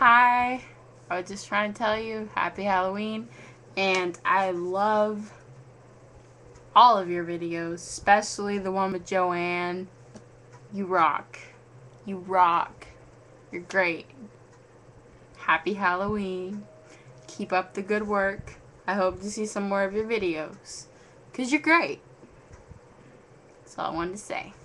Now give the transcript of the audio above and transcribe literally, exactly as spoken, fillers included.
Hi, I was just trying to tell you happy Halloween, and I love all of your videos, especially the one with Joanne. You rock. You rock. You're great. Happy Halloween. Keep up the good work. I hope to see some more of your videos, because you're great. That's all I wanted to say.